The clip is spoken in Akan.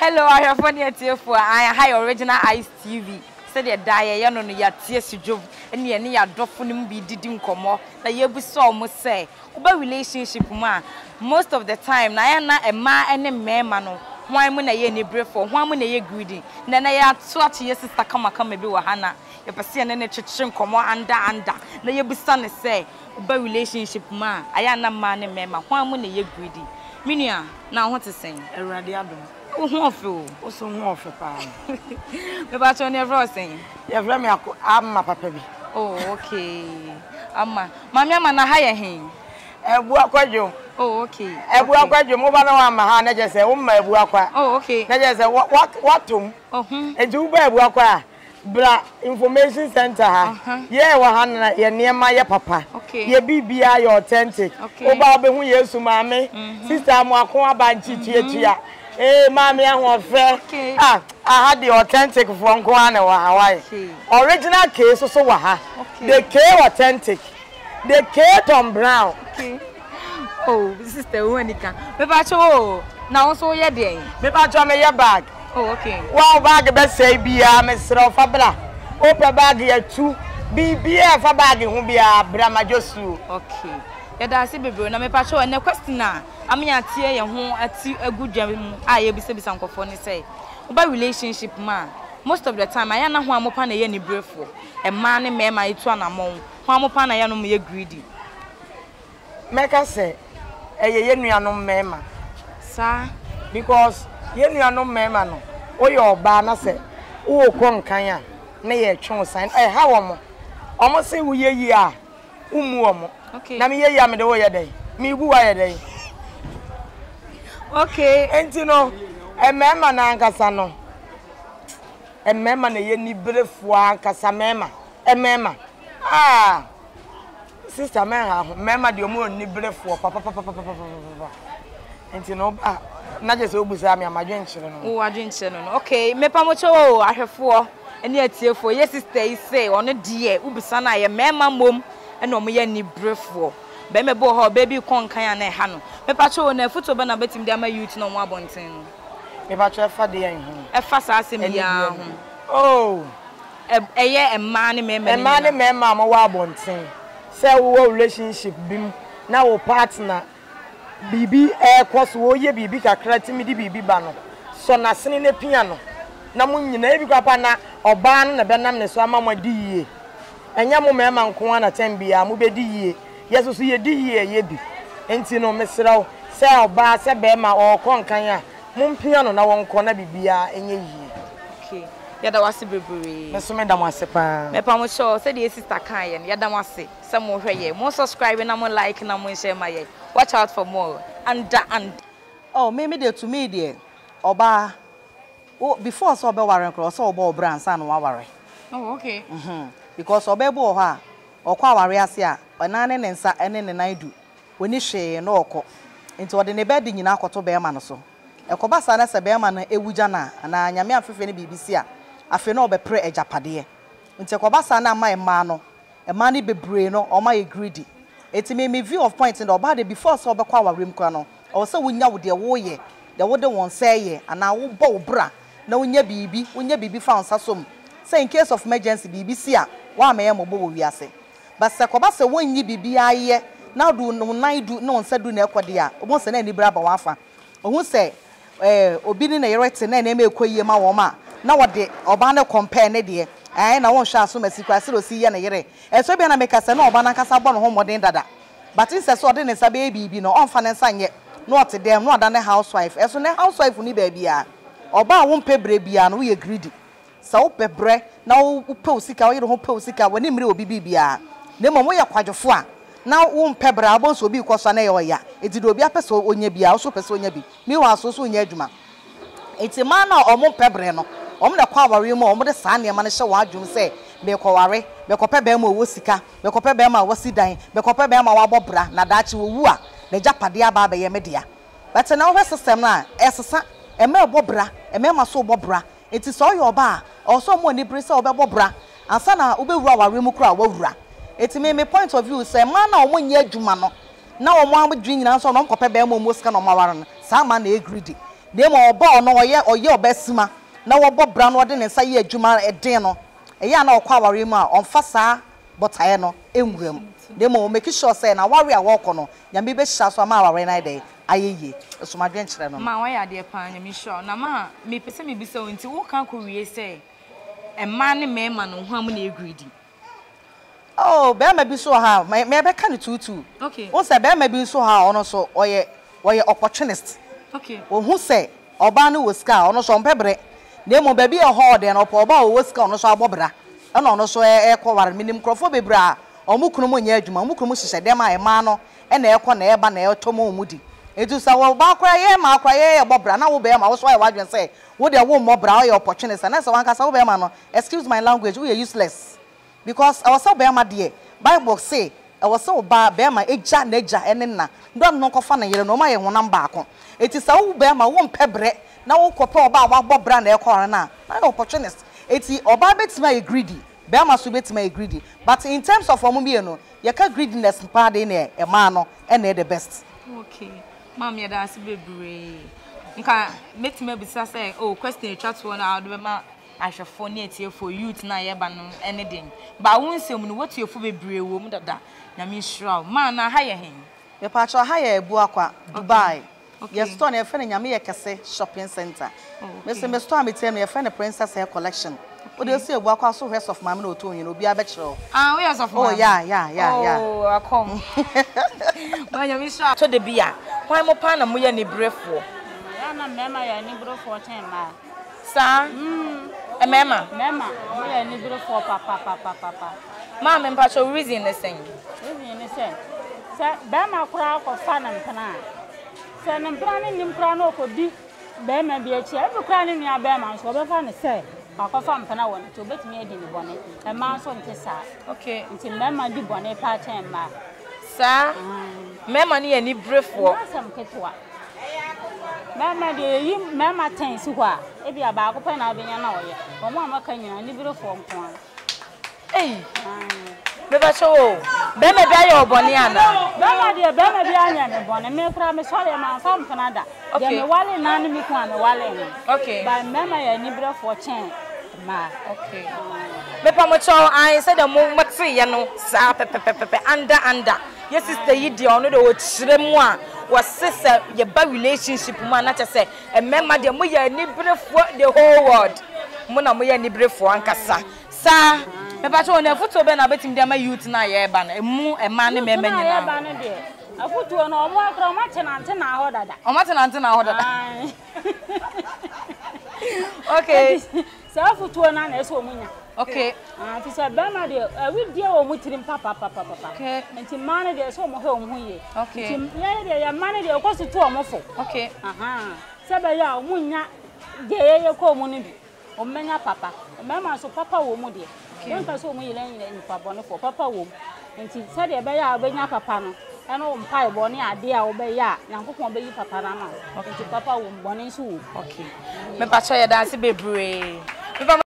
Hello, I have one here for I high original ice TV. Said ya die ya no ya tie job and ye ne ya dofo nim bi didi nkomo na ye bu so mo say oba relationship ma most of the time na ya na ema ene mema no hwan mu na ye ne brefo hwan mu na ye greedy na ya to ache ye sister kama bi wa hana ye pese ne twetwe nkomo anda na ye bu sa ne say oba relationship ma aya na ma ne mema hwan mu na ye greedy minua na ho te sen Awurade adom Who also who pa. Me ba cho ne frosting. Ye vra me amma papa bi. Oh, okay. Amma. Mami ama na ha ye hen. Ebu akwadwo. Oh, okay. Ebu akwadwo mo ba na wa ma ha na je se wo ma ebu akwa. Oh, okay. Na je se watum. Enti wo ba ebu akwa bra information center ha. Ye wa ha na ye niema ye papa. Ye bibia ye authentic. Wo ba be hu Yesu maame. Sister mo akon abanchi tuatua. Mommy, I'm fair. I had the authentic from Guana or Hawaii. Original case, so waha. The K authentic. The K Tom Brown. Oh, this is the Unica. Pepacho, now so ye day. Pepacho, me your bag. Oh, okay. Wow, bag best say be Mr. Fabra. Open bag here too. Be a bag who be a Brahma Josu. Okay. Yada si bebe na me pacho na question na am ya tie ye ho ati agudwam a ye bisa nkofo ni say oba relationship ma most of the time aya na ho amopa na ye ni brefo e ma ne mema itu anamon ho amopa na ye no ye greedy meka say ye nuanom mema sa because ye nuanom mema no oye oba na say wo ko nkan a na ye twon san ha wo mo say wo ye yi a umu wo mo. Okay. Na me ye ya me de wo ye dey. Me bu wa ye dey. Okay. Enti no, emema na ankasa no. Emema na ye ni brefo ankasa mema. Emema. Ah. Sister me ha ho. Mema de omo ni brefo papa. Enti no ba na je se obusa me amadwen kire no. O adwen kire no. Okay, mepa mo cho ahwefo ene atiefo. Ye sister yi say ono de ubisa na ye mema mom. And no me ni brefo be me bo ho baby kon kan na ha no me pa cho na foto be na betim de ama youth no mo abonten no me pa cho fa de yan ho e fa sa asem ya ho oh eye emma ne mema mo wa abonten say wo relationship bim na wo partner bibi course wo ye bibi kakra ti mi di bibi ba no so na sene ne pia no na mo nyina e bi kwa pa na oba no na be nam ne so ama mo di yie enya mo mema nko na tembia mo bedi yie yeso so ye di yie ye bi enti no mesraw se oba se be ma o konkan a mo mpia no na wonko na bibia enye yie okay yada wase bebere meso me da mo ase pa me pa mo show se de sister kan ye yada mo ase se mo hweye mo subscribe na mo like na mo share my ye watch out for more and oh me dey to me there oba before so oba waren kro so oba obra ansa no waware oh okay because obebo ho a okwa aware ase a onane ne nsa ene ne nan du oni hwe no okọ enti ode ne bedi nyina akoto be ma no so ekoba sa na se be ma na ewuja na anyame afefe ne bibisi a afe na obepre ejapade enti ekoba sa na ma no ema ne bebre no o ma ye greedy eti me view of point no oba de before so obekwa aware mkwa no o se wunya wo de wo ye de wo de won say ye ana wo bo bra na wunya bibi fa onsa som say in case of emergency BBC a wa me mo bo wiase but se koba se wonyi bibi aye na do no naidu no nsa du na ekode a obo se na ni bra ba wafa ohun se obi ni na yerete na na ekoyie ma wo ma na wode oba na compare ne de na won hwa so masiko asiro si ye na yere so bia na meka se na oba na kasa bo no ho modern dada but in se so ode ne sabe bibi no onfa ne nsa nye no ote dem no oda ne housewife so ne housewife ni ba bia oba wo mpebre bia no ye greedy sa wo pebre na wo pe osika wo yero ho pe osika wani mire obi bibia na mom wo ye kwadwofo a na wo mpebre abonso obi koso na ye oya eti do obi apese onya bia wo so pese onya bi mi wa so so onya adwuma eti ma na omo pebre no omo de kwa aware mu omo de sa ne ma ne hye wa adwum se be kwaware be kope be ma wo sika be kope be ma wo sidan be kope be ma wo abobra na daachi wo wu a na japade aba be ye media but na wo system na esesa e ma obobra e ma so obobra eti so yo ba o so mo ni prisa obebobra ansa na obewura aware mu kura wawura eti me point of view say man na omonye adwuma no na omo amdwin nyina so no kope be mo muska no maware no sa ma na e greedy dem obo no oye obesima na wobo bra no de ne nsa ye adwuma eden no eya na okwa aware mu a onfa saa botae no enwuram dem o make sure say na ware a woko no nyame be hia so ama aware na dey ayeye esomadwen kire no ma wa ya de pa nyame sure na ma me pese me bisa wonti wo kan ko wie say emma ne mema no ho am na egreedy. Oh, be ma bi so ha me be ka ne tutu. Okay. Won say be ma bi so ha ono so oye opportunist. Okay. Wo hu say oba no wo ska ono so mpebre. Na mo ba bi e ho de no po oba wo ska ono so abobra. E no ono so e ko war minim krofo bebra omu kunu mo nya adwuma omu kunu mo hihye dem a ema no e na e ko na e ba na e to mo mu di. Etu sa wo ba kra ye ma kra ye bobra na wo be ma wo so e wadwen say wo de wo mobra o ye opportunist na say wan ka sa wo be ma no excuse my language we are useless. Because I was so bema dear Bible say I was so ba bema eja na eja enena ndo no kofa na yere no ma ye honam baako eti sa wo bema wo mpebre na wo kopa oba wa bobra na ekore na opportunist eti oba betima e greedy bema so betima e greedy but in terms of omo bi no ye ka greediness pa de na e ma no e na the best. Okay mam ye da bebre nka betima bisa say oh question chat one na do ma ahwefo ne etie for youth na ye ba no anything ba wonsem no what yefo bebre wo mu dada nyame hira ma na ha ye hen me pa cho ha ye ebu akwa Dubai. Yes store na ye fe nyame ye kese shopping center me se me store me tem na ye fe princess hair collection o de si ebu akwa so rest of mama na oto yin obi abekiro we yes of mama. Oh yeah oh akom ma nyame hira to de bia why mo pa na mo ye ni brefo ya na mema ya ni brefo ten ma sa mema we are ni bro for papa ma me pa cho reason the same say be ma kura ko fa na mpana say na mpana ni mpana no ko di be ma bi echi e kura ni nua be ma so be fa ne say ko fa mpana won to betimi edi ni bone e ma so nte sa okay nti mema di bone pa ten ma sa mema ni ani brefo sam ketwa mama de yi mama ten si ho a e bia ba ko pa na abenya na oye omo amaka nyina ni biro fo nko me ba cho be me bia ye oboni ana mama de be me bia anya me bone me kra me sore ma fam Canada de me wale na ni mi ko me wale ni okay ba mama ya ni biro fo chen ma okay me pa mo cho I said the mo mate ye no sa pepepepe anda yes sister yi de ono de o chire mu a was sister ye ba relationship mu na che emema de mo ya ni brefo the whole world mo na mo ya ni brefo ankasa sa me ba cho na foto be na betim de ma youth na ye ba na emu ema ne mema nyina ba na de afuto na omo akra o ma tenante na ho dada o ma tenante na ho dada okay sa afuto na eso omunya okay fi say be ma de we die o mu tirim papa okay nti man de so mo he o mu ye okay nti ye de ya man de ko su to o mo fo okay se be ya o munya de ye ko mu ni bi o menya papa o mema so papa wo mu de den ka so mu ye len ni papa no fo papa wo nti se de be ya o benya papa no eno o mpa e bo ni ade a o be ya nyankopon be yi papa na ma nti papa wo mbone so okay me pa cho ye dance bebre